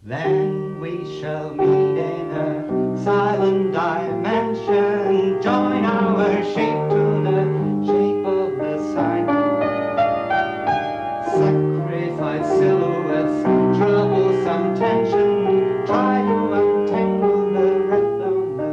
Then we shall meet in a silent dimension, join our shape to the shape of the sun. Sacrifice silhouettes, troublesome tension, try to untangle the wreath on the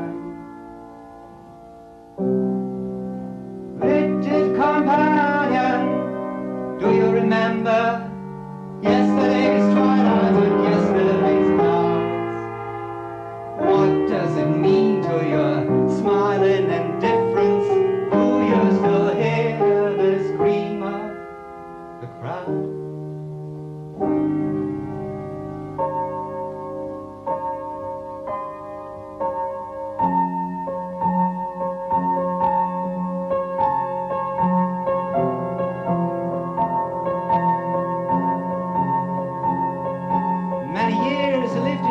shrine. Rigid companion, do you remember yesterday's twilight and yesterday's clouds? What does it mean to your smiling indifference? Do you still hear the scream of the crowd? Many years I lived